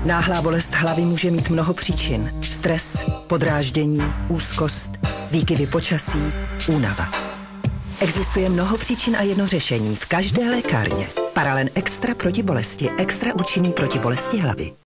Náhlá bolest hlavy může mít mnoho příčin. Stres, podráždění, úzkost, výkyvy počasí, únava. Existuje mnoho příčin a jedno řešení v každé lékárně. Paralen Extra proti bolesti, extra účinný proti bolesti hlavy.